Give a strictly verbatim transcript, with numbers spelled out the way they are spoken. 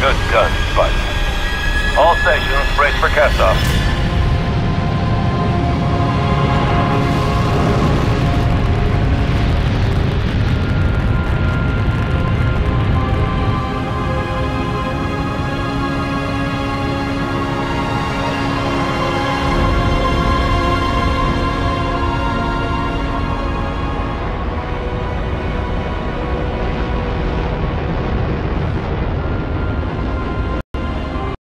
Good done, Spike. All stations, brace for cast-off.